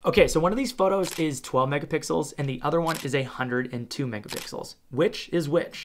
Okay, so one of these photos is 12 megapixels and the other one is 102 megapixels. Which is which?